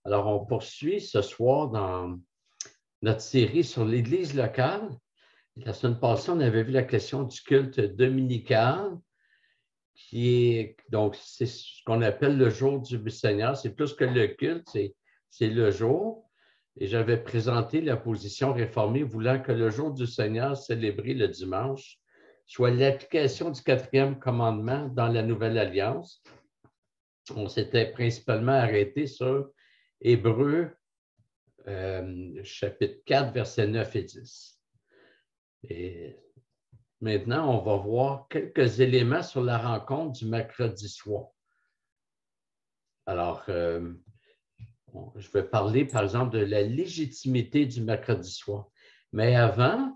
Alors, on poursuit ce soir dans notre série sur l'Église locale. La semaine passée, on avait vu la question du culte dominical, donc, c'est ce qu'on appelle le jour du Seigneur. C'est plus que le culte, c'est le jour. Et j'avais présenté la position réformée voulant que le jour du Seigneur, célébré le dimanche, soit l'application du 4e commandement dans la Nouvelle Alliance. On s'était principalement arrêté sur Hébreux, chapitre 4, versets 9 et 10. Et maintenant, on va voir quelques éléments sur la rencontre du mercredi soir. Alors, je vais parler, par exemple, de la légitimité du mercredi soir. Mais avant,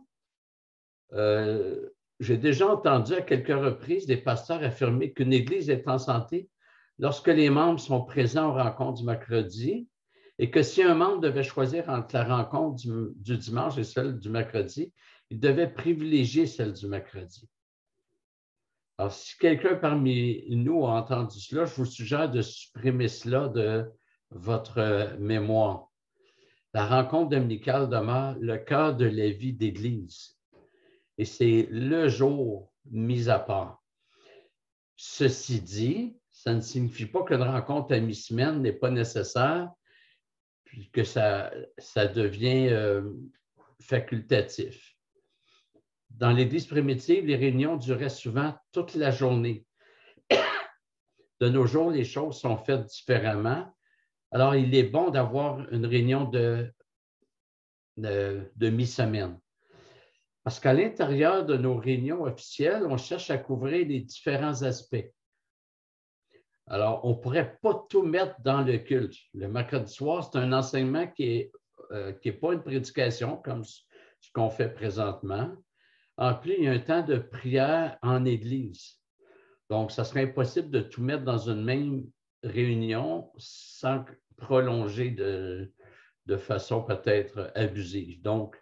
j'ai déjà entendu à quelques reprises des pasteurs affirmer qu'une Église est en santé lorsque les membres sont présents aux rencontres du mercredi et que si un membre devait choisir entre la rencontre du dimanche et celle du mercredi, il devait privilégier celle du mercredi. Alors, si quelqu'un parmi nous a entendu cela, je vous suggère de supprimer cela de votre mémoire. La rencontre dominicale demeure le cœur de la vie d'Église et c'est le jour mis à part. Ceci dit, ça ne signifie pas qu'une rencontre à mi-semaine n'est pas nécessaire puis que ça devient facultatif. Dans l'Église primitive, les réunions duraient souvent toute la journée. De nos jours, les choses sont faites différemment. Alors, il est bon d'avoir une réunion de mi-semaine. Parce qu'à l'intérieur de nos réunions officielles, on cherche à couvrir les différents aspects. Alors, on ne pourrait pas tout mettre dans le culte. Le mercredi soir, c'est un enseignement qui n'est pas une prédication comme ce qu'on fait présentement. En plus, il y a un temps de prière en Église. Donc, ça serait impossible de tout mettre dans une même réunion sans prolonger de façon peut-être abusive. Donc,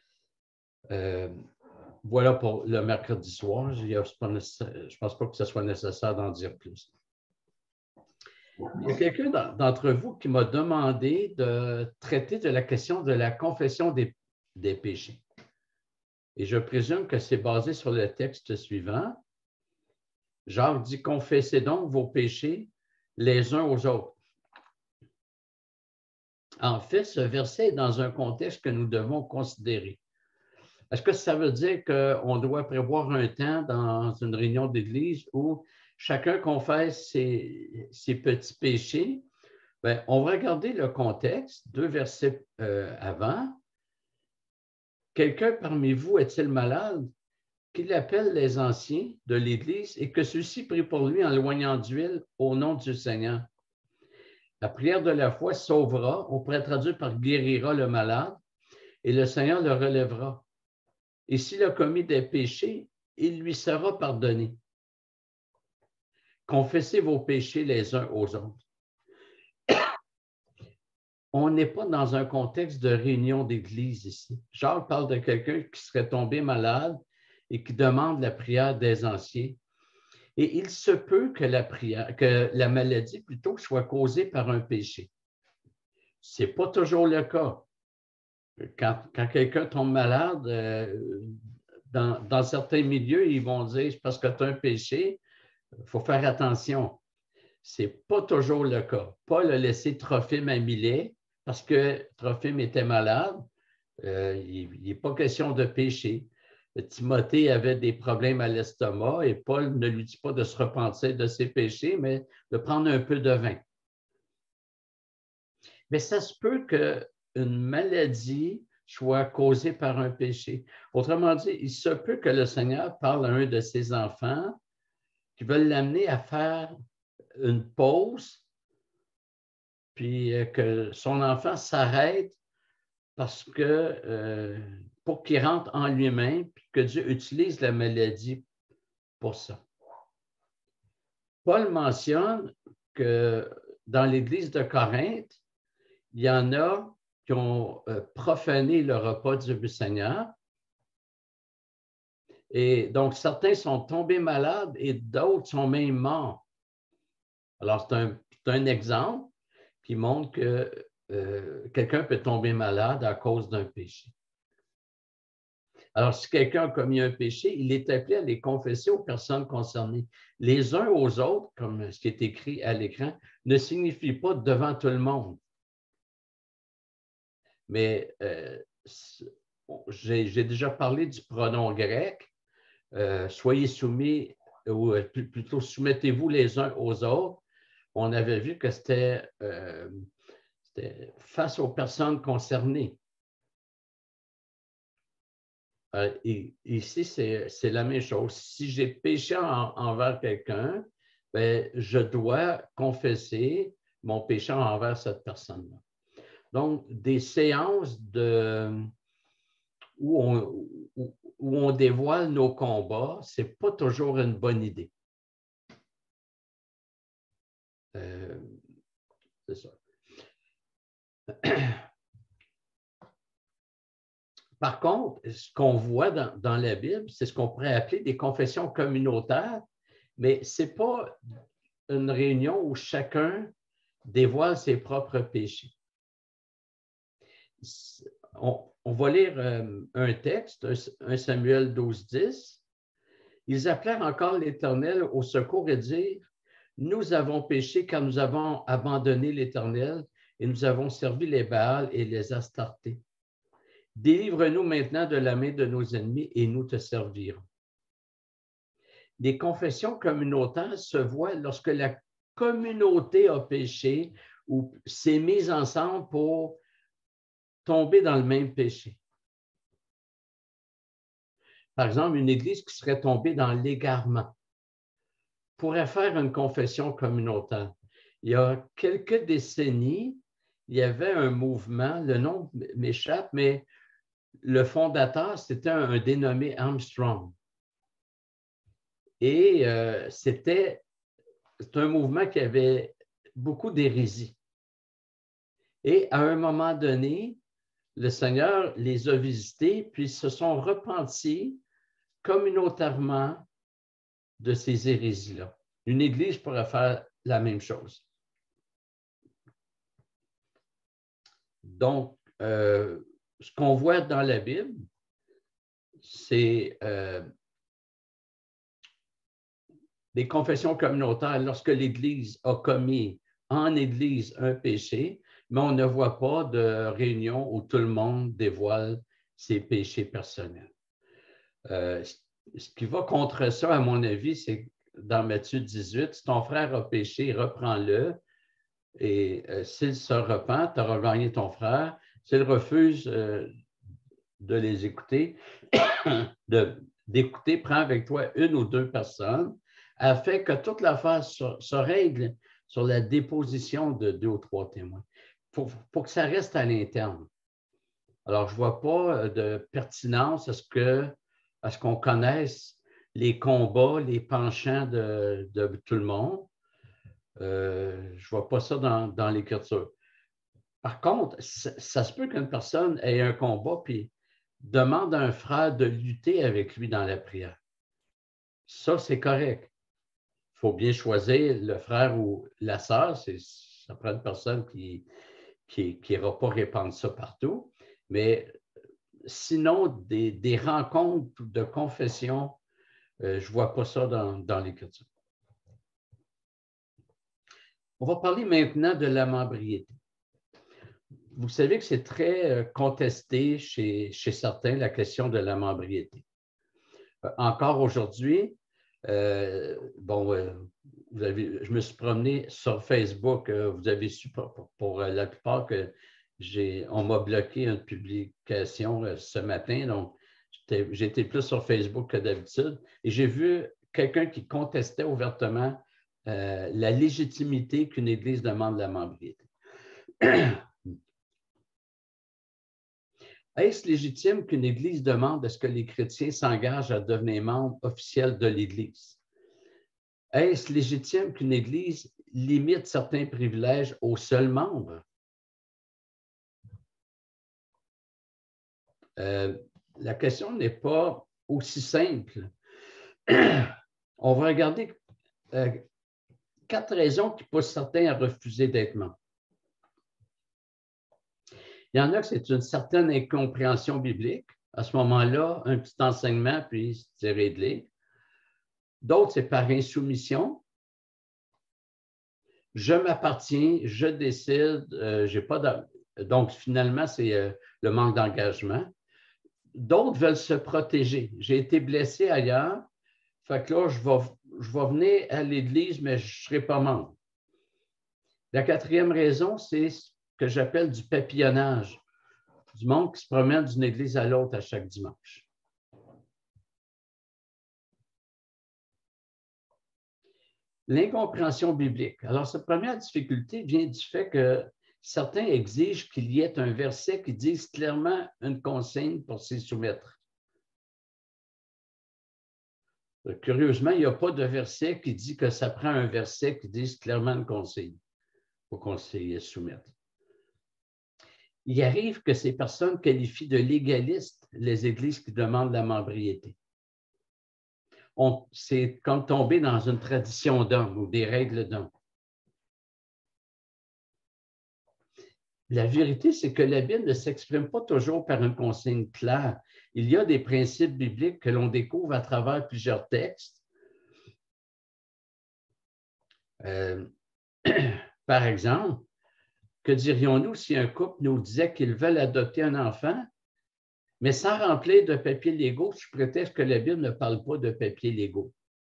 voilà pour le mercredi soir. Je ne pense pas que ce soit nécessaire d'en dire plus. Il y a quelqu'un d'entre vous qui m'a demandé de traiter de la question de la confession des péchés. Et je présume que c'est basé sur le texte suivant. Jacques dit « Confessez donc vos péchés les uns aux autres ». En fait, ce verset est dans un contexte que nous devons considérer. Est-ce que ça veut dire qu'on doit prévoir un temps dans une réunion d'église où chacun confesse ses petits péchés? Bien, on va regarder le contexte, 2 versets avant. Quelqu'un parmi vous est-il malade? Qu'il appelle les anciens de l'Église et que ceux-ci prient pour lui en loignant d'huile au nom du Seigneur. La prière de la foi sauvera, on pourrait traduire par guérira le malade, et le Seigneur le relèvera. Et s'il a commis des péchés, il lui sera pardonné. Confessez vos péchés les uns aux autres. On n'est pas dans un contexte de réunion d'église ici. Jacques parle de quelqu'un qui serait tombé malade et qui demande la prière des anciens. Et il se peut que la maladie plutôt soit causée par un péché. Ce n'est pas toujours le cas. Quand quelqu'un tombe malade, dans certains milieux, ils vont dire « parce que tu as un péché, il faut faire attention ». Ce n'est pas toujours le cas. Paul a laissé Trophime à Milet parce que Trophime était malade. Il n'est pas question de péché. Timothée avait des problèmes à l'estomac et Paul ne lui dit pas de se repentir de ses péchés, mais de prendre un peu de vin. Mais ça se peut qu'une maladie soit causée par un péché. Autrement dit, il se peut que le Seigneur parle à un de ses enfants qui veulent l'amener à faire une pause, puis que son enfant s'arrête parce que pour qu'il rentre en lui-même, puis que Dieu utilise la maladie pour ça. Paul mentionne que dans l'Église de Corinthe, il y en a qui ont profané le repas du Seigneur. Et donc, certains sont tombés malades et d'autres sont même morts. Alors, c'est un exemple qui montrent que quelqu'un peut tomber malade à cause d'un péché. Alors, si quelqu'un a commis un péché, il est appelé à les confesser aux personnes concernées. Les uns aux autres, comme ce qui est écrit à l'écran, ne signifie pas devant tout le monde. Mais j'ai déjà parlé du pronom grec. Soyez soumis, ou plutôt soumettez-vous les uns aux autres. On avait vu que c'était face aux personnes concernées. Ici, c'est la même chose. Si j'ai péché envers quelqu'un, ben, je dois confesser mon péché envers cette personne-là. Donc, des séances où on dévoile nos combats, ce n'est pas toujours une bonne idée. C'est ça. Par contre, ce qu'on voit dans la Bible, c'est ce qu'on pourrait appeler des confessions communautaires, mais ce n'est pas une réunion où chacun dévoile ses propres péchés. On va lire un texte, 1 Samuel 12, 10. Ils appelèrent encore l'Éternel au secours et dirent, « Nous avons péché car nous avons abandonné l'Éternel et nous avons servi les Baals et les Astartés. Délivre-nous maintenant de la main de nos ennemis et nous te servirons. » Les confessions communautaires se voient lorsque la communauté a péché ou s'est mise ensemble pour tomber dans le même péché. Par exemple, une église qui serait tombée dans l'égarement pourrait faire une confession communautaire. Il y a quelques décennies, il y avait un mouvement, le nom m'échappe, mais le fondateur, c'était un dénommé Armstrong. Et c'est un mouvement qui avait beaucoup d'hérésie. Et à un moment donné, le Seigneur les a visités, puis se sont repentis communautairement de ces hérésies-là. Une église pourrait faire la même chose. Donc, ce qu'on voit dans la Bible, c'est des confessions communautaires lorsque l'Église a commis en Église un péché, mais on ne voit pas de réunion où tout le monde dévoile ses péchés personnels. Ce qui va contre ça, à mon avis, c'est dans Matthieu 18, si ton frère a péché, reprends-le, et s'il se repent, tu auras gagné ton frère. S'il refuse de les écouter, d'écouter, prends avec toi une ou deux personnes, afin que toute l'affaire se règle sur la déposition de 2 ou 3 témoins, pour que ça reste à l'interne. Alors, je ne vois pas de pertinence à ce qu'on connaisse les combats, les penchants de tout le monde. Je ne vois pas ça dans l'Écriture. Par contre, ça se peut qu'une personne ait un combat puis demande à un frère de lutter avec lui dans la prière. Ça, c'est correct. Il faut bien choisir le frère ou la sœur. Ça prend une personne qui n'ira pas répandre ça partout. Mais sinon, des rencontres de confession, je ne vois pas ça dans l'Écriture. On va parler maintenant de la membriété. Vous savez que c'est très contesté chez certains, la question de la membriété. Encore aujourd'hui, je me suis promené sur Facebook, vous avez su pour la plupart qu'on m'a bloqué une publication ce matin, donc j'étais plus sur Facebook que d'habitude, et j'ai vu quelqu'un qui contestait ouvertement la légitimité qu'une Église demande la membriété. Est-ce légitime qu'une Église demande à ce que les chrétiens s'engagent à devenir membres officiels de l'Église? Est-ce légitime qu'une Église limite certains privilèges aux seuls membres? La question n'est pas aussi simple. On va regarder 4 raisons qui poussent certains à refuser d'être membres. Il y en a que c'est une certaine incompréhension biblique. À ce moment-là, un petit enseignement, puis c'est réglé. D'autres, c'est par insoumission. Je m'appartiens, je décide, j'ai pas de... Donc, finalement, c'est le manque d'engagement. D'autres veulent se protéger. J'ai été blessé ailleurs, fait que là, je vais venir à l'Église, mais je ne serai pas membre. La quatrième raison, c'est ce que j'appelle du papillonnage, du monde qui se promène d'une église à l'autre à chaque dimanche. L'incompréhension biblique. Alors, cette première difficulté vient du fait que certains exigent qu'il y ait un verset qui dise clairement une consigne pour s'y soumettre. Curieusement, il n'y a pas de verset qui dit que ça prend un verset qui dise clairement une consigne pour qu'on s'y soumette. Il arrive que ces personnes qualifient de légalistes les églises qui demandent la membriété. C'est comme tomber dans une tradition d'homme ou des règles d'homme. La vérité, c'est que la Bible ne s'exprime pas toujours par une consigne claire. Il y a des principes bibliques que l'on découvre à travers plusieurs textes. Par exemple, que dirions-nous si un couple nous disait qu'ils veulent adopter un enfant, mais sans remplir de papiers légaux sous prétexte que la Bible ne parle pas de papiers légaux?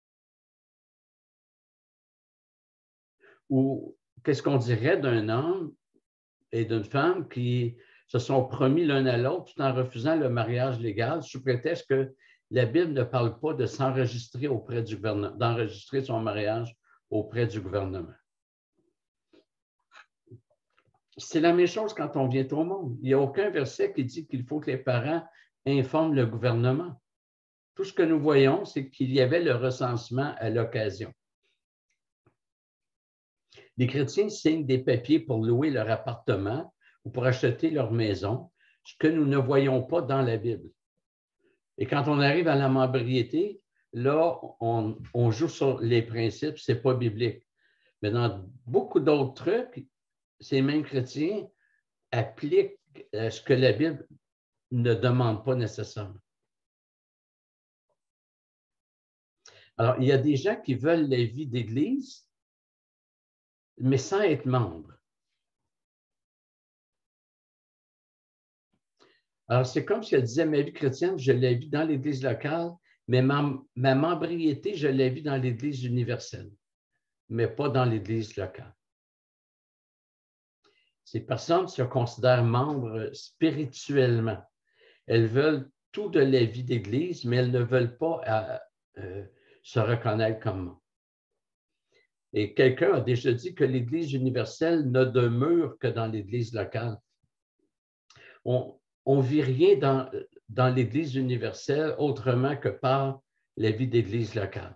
Ou qu'est-ce qu'on dirait d'un homme et d'une femme qui se sont promis l'un à l'autre tout en refusant le mariage légal sous prétexte que la Bible ne parle pas de s'enregistrer auprès du gouvernement, d'enregistrer son mariage auprès du gouvernement? C'est la même chose quand on vient au monde. Il n'y a aucun verset qui dit qu'il faut que les parents informent le gouvernement. Tout ce que nous voyons, c'est qu'il y avait le recensement à l'occasion. Les chrétiens signent des papiers pour louer leur appartement ou pour acheter leur maison, ce que nous ne voyons pas dans la Bible. Et quand on arrive à la membriété, là, on joue sur les principes, ce n'est pas biblique. Mais dans beaucoup d'autres trucs, ces mêmes chrétiens appliquent ce que la Bible ne demande pas nécessairement. Alors, il y a des gens qui veulent la vie d'Église, mais sans être membre. Alors, c'est comme si elle disait, ma vie chrétienne, je la vis dans l'Église locale, mais ma membriété, je la vis dans l'Église universelle, mais pas dans l'Église locale. Ces personnes se considèrent membres spirituellement. Elles veulent tout de la vie d'Église, mais elles ne veulent pas se reconnaître comme membres. Et quelqu'un a déjà dit que l'Église universelle ne demeure que dans l'Église locale. On ne vit rien dans l'Église universelle autrement que par la vie d'Église locale.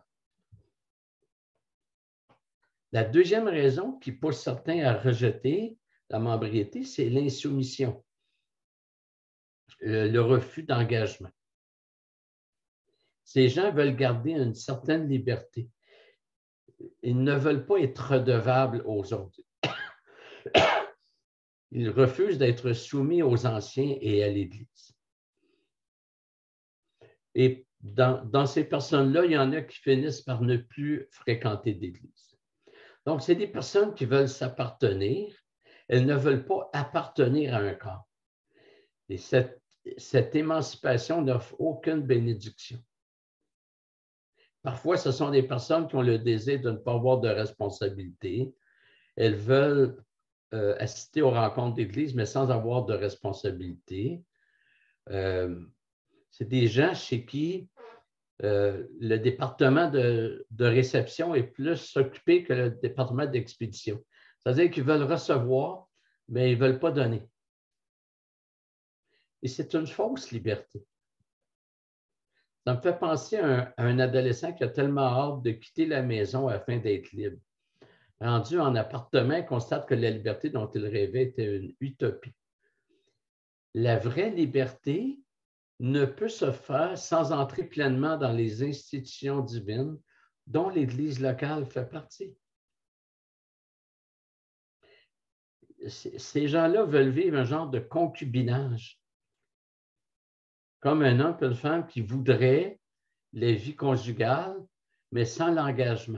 La deuxième raison qui pousse certains à rejeter la membriété, c'est l'insoumission, le refus d'engagement. Ces gens veulent garder une certaine liberté. Ils ne veulent pas être redevables aux autres. Ils refusent d'être soumis aux anciens et à l'Église. Et dans ces personnes-là, il y en a qui finissent par ne plus fréquenter d'Église. Donc, c'est des personnes qui veulent s'appartenir. Elles ne veulent pas appartenir à un corps. Et cette émancipation n'offre aucune bénédiction. Parfois, ce sont des personnes qui ont le désir de ne pas avoir de responsabilité. Elles veulent assister aux rencontres d'Église, mais sans avoir de responsabilité. C'est des gens chez qui le département de réception est plus occupé que le département d'expédition. C'est-à-dire qu'ils veulent recevoir, mais ils ne veulent pas donner. Et c'est une fausse liberté. Ça me fait penser à un adolescent qui a tellement hâte de quitter la maison afin d'être libre. Rendu en appartement, il constate que la liberté dont il rêvait était une utopie. La vraie liberté ne peut se faire sans entrer pleinement dans les institutions divines dont l'Église locale fait partie. ces gens-là veulent vivre un genre de concubinage, comme un homme et une femme qui voudraient la vie conjugale, mais sans l'engagement.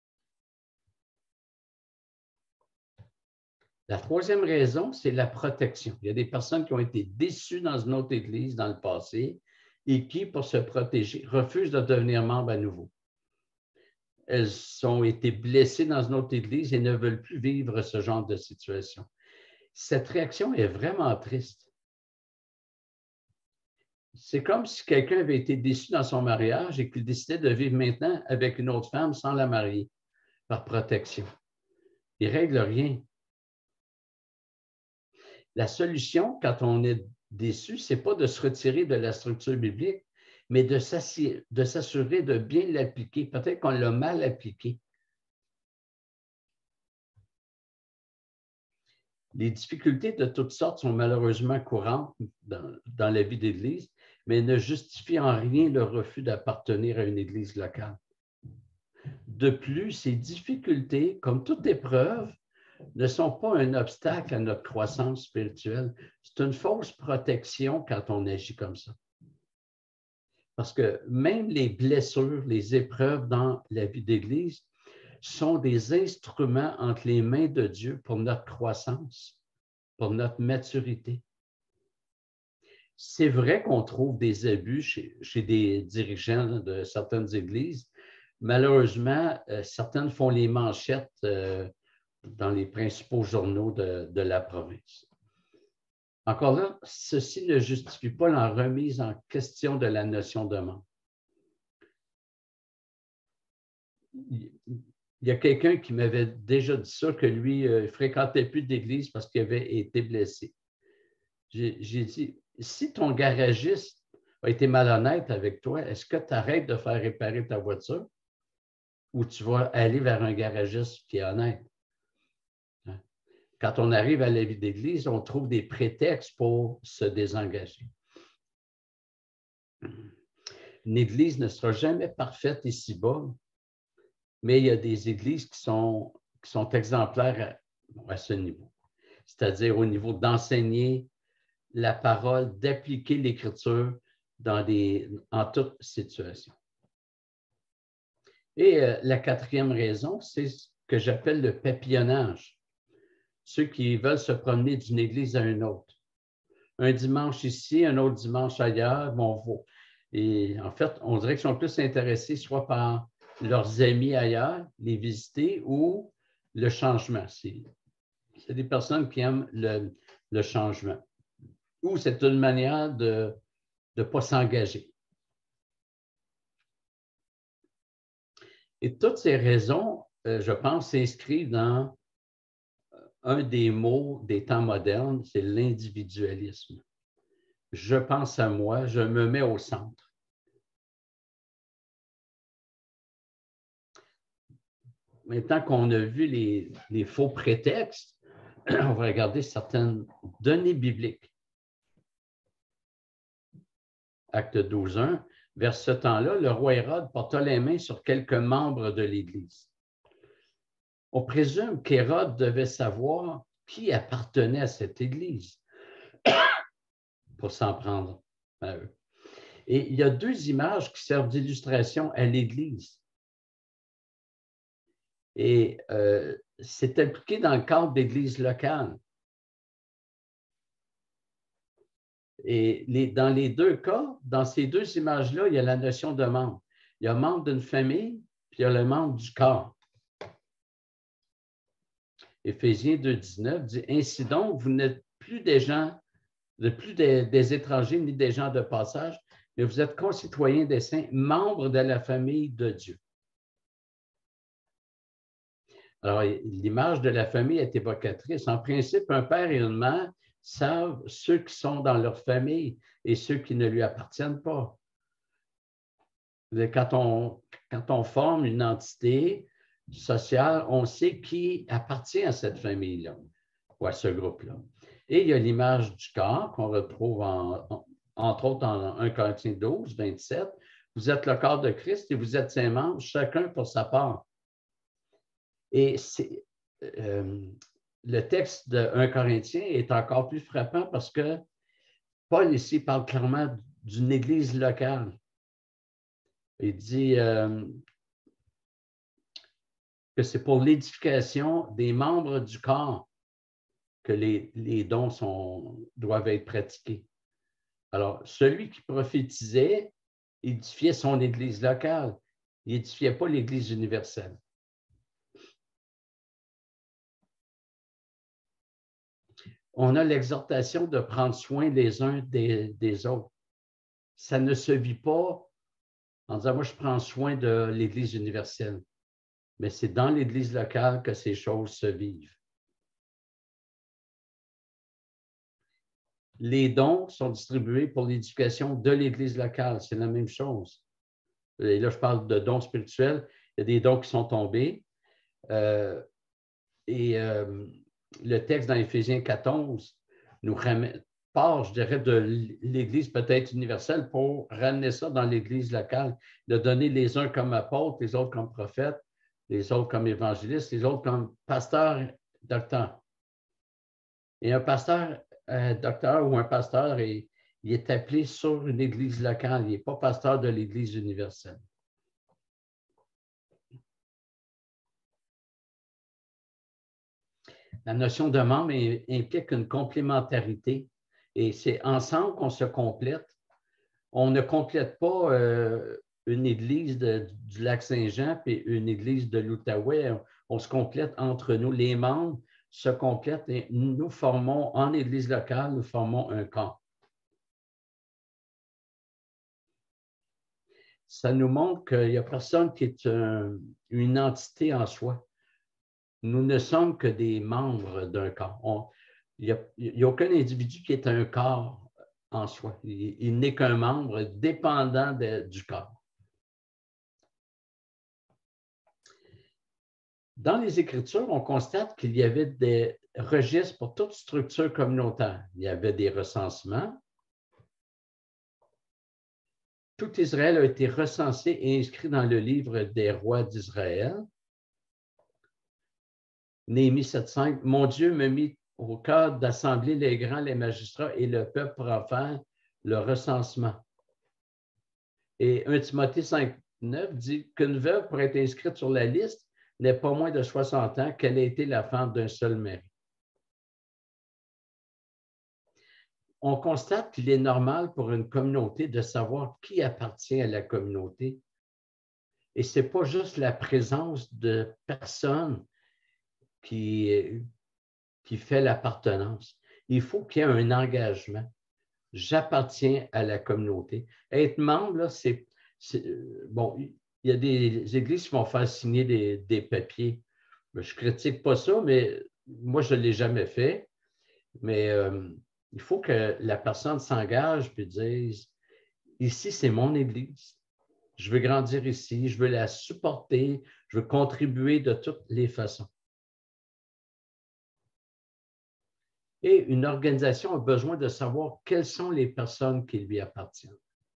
La troisième raison, c'est la protection. Il y a des personnes qui ont été déçues dans une autre église dans le passé et qui, pour se protéger, refusent de devenir membres à nouveau. Elles ont été blessées dans une autre église et ne veulent plus vivre ce genre de situation. Cette réaction est vraiment triste. C'est comme si quelqu'un avait été déçu dans son mariage et qu'il décidait de vivre maintenant avec une autre femme sans la marier, par protection. Il ne règle rien. La solution, quand on est déçu, ce n'est pas de se retirer de la structure biblique, mais de s'assurer de bien l'appliquer. Peut-être qu'on l'a mal appliqué. Les difficultés de toutes sortes sont malheureusement courantes dans la vie d'Église, mais ne justifient en rien le refus d'appartenir à une Église locale. De plus, ces difficultés, comme toute épreuve, ne sont pas un obstacle à notre croissance spirituelle. C'est une fausse protection quand on agit comme ça. Parce que même les blessures, les épreuves dans la vie d'Église sont des instruments entre les mains de Dieu pour notre croissance, pour notre maturité. C'est vrai qu'on trouve des abus chez des dirigeants de certaines églises. Malheureusement, certaines font les manchettes dans les principaux journaux de la province. Encore là, ceci ne justifie pas la remise en question de la notion de membre. Il y a quelqu'un qui m'avait déjà dit ça, que lui ne fréquentait plus d'église parce qu'il avait été blessé. J'ai dit, si ton garagiste a été malhonnête avec toi, est-ce que tu arrêtes de faire réparer ta voiture ou tu vas aller vers un garagiste qui est honnête? Quand on arrive à la vie d'église, on trouve des prétextes pour se désengager. Une église ne sera jamais parfaite ici-bas, mais il y a des églises qui sont exemplaires à ce niveau, c'est-à-dire au niveau d'enseigner la parole, d'appliquer l'Écriture en toute situation. Et la quatrième raison, c'est ce que j'appelle le papillonnage. Ceux qui veulent se promener d'une église à une autre. Un dimanche ici, un autre dimanche ailleurs, et en fait, on dirait qu'ils sont plus intéressés soit par leurs amis ailleurs, les visiter, ou le changement. C'est des personnes qui aiment le changement. Ou c'est une manière de ne pas s'engager. Et toutes ces raisons, je pense, s'inscrivent dans un des mots des temps modernes, c'est l'individualisme. Je pense à moi, je me mets au centre. Maintenant qu'on a vu les faux prétextes, on va regarder certaines données bibliques. Acte 12.1, vers ce temps-là, le roi Hérode porta les mains sur quelques membres de l'Église. On présume qu'Hérode devait savoir qui appartenait à cette Église pour s'en prendre à eux. Et il y a deux images qui servent d'illustration à l'Église. Et c'est appliqué dans le cadre d'églises locales. Et dans les deux cas, dans ces deux images-là, il y a la notion de membre. Il y a membre d'une famille, puis il y a le membre du corps. Éphésiens 2.19 dit « Ainsi donc, vous n'êtes plus des gens, plus des étrangers ni des gens de passage, mais vous êtes concitoyens des saints, membres de la famille de Dieu. » Alors, l'image de la famille est évocatrice. En principe, un père et une mère savent ceux qui sont dans leur famille et ceux qui ne lui appartiennent pas. Quand on forme une entité sociale, on sait qui appartient à cette famille-là ou à ce groupe-là. Et il y a l'image du corps qu'on retrouve entre autres en 1 Corinthiens 12, 27. Vous êtes le corps de Christ et vous êtes ses membres, chacun pour sa part. Et le texte de 1 Corinthiens est encore plus frappant parce que Paul ici parle clairement d'une église locale. Il dit que c'est pour l'édification des membres du corps que les dons doivent être pratiqués. Alors, celui qui prophétisait édifiait son église locale. Il n'édifiait pas l'église universelle. On a l'exhortation de prendre soin les uns des autres. Ça ne se vit pas en disant, moi, je prends soin de l'église universelle. Mais c'est dans l'église locale que ces choses se vivent. Les dons sont distribués pour l'éducation de l'église locale. C'est la même chose. Et là, je parle de dons spirituels. Il y a des dons qui sont tombés. Le texte dans Éphésiens 14 nous part, je dirais, de l'Église peut-être universelle pour ramener ça dans l'Église locale, de donner les uns comme apôtres, les autres comme prophètes, les autres comme évangélistes, les autres comme pasteurs, docteurs. Et un pasteur, docteur ou un pasteur, il est appelé sur une Église locale, il n'est pas pasteur de l'Église universelle. La notion de membre implique une complémentarité et c'est ensemble qu'on se complète. On ne complète pas une église du Lac-Saint-Jean puis une église de l'Outaouais. On se complète entre nous. Les membres se complètent et nous formons, en église locale, nous formons un corps. Ça nous montre qu'il n'y a personne qui est une entité en soi. Nous ne sommes que des membres d'un corps. Il n'y a aucun individu qui est un corps en soi. Il n'est qu'un membre dépendant du corps. Dans les Écritures, on constate qu'il y avait des registres pour toute structure communautaire. Il y avait des recensements. Tout Israël a été recensé et inscrit dans le livre des rois d'Israël. Néhémie 7,5, « Mon Dieu me mit au cœur d'assembler les grands, les magistrats et le peuple pour en faire le recensement. » Et 1 Timothée 5,9 dit qu'une veuve pour être inscrite sur la liste n'est pas moins de 60 ans qu'elle a été la femme d'un seul mari. On constate qu'il est normal pour une communauté de savoir qui appartient à la communauté. Et ce n'est pas juste la présence de personnes qui fait l'appartenance. Il faut qu'il y ait un engagement. J'appartiens à la communauté. Être membre, là, bon, il y a des églises qui vont faire signer des papiers. Je ne critique pas ça, mais moi, je ne l'ai jamais fait. Mais il faut que la personne s'engage et dise, ici, c'est mon église. Je veux grandir ici, je veux la supporter, je veux contribuer de toutes les façons. Et une organisation a besoin de savoir quelles sont les personnes qui lui appartiennent.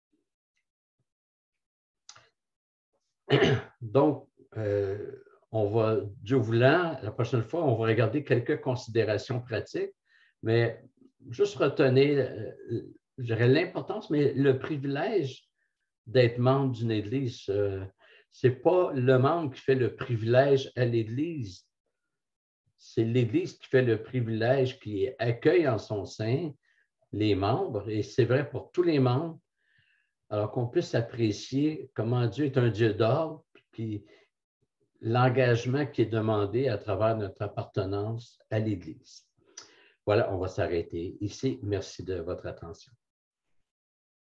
Donc, on va, Dieu voulant, la prochaine fois, on va regarder quelques considérations pratiques, mais juste retenez, je dirais l'importance, mais le privilège d'être membre d'une Église. Ce n'est pas le membre qui fait le privilège à l'Église. C'est l'Église qui fait le privilège, qui accueille en son sein les membres, et c'est vrai pour tous les membres, alors qu'on puisse apprécier comment Dieu est un Dieu d'ordre, puis l'engagement qui est demandé à travers notre appartenance à l'Église. Voilà, on va s'arrêter ici. Merci de votre attention.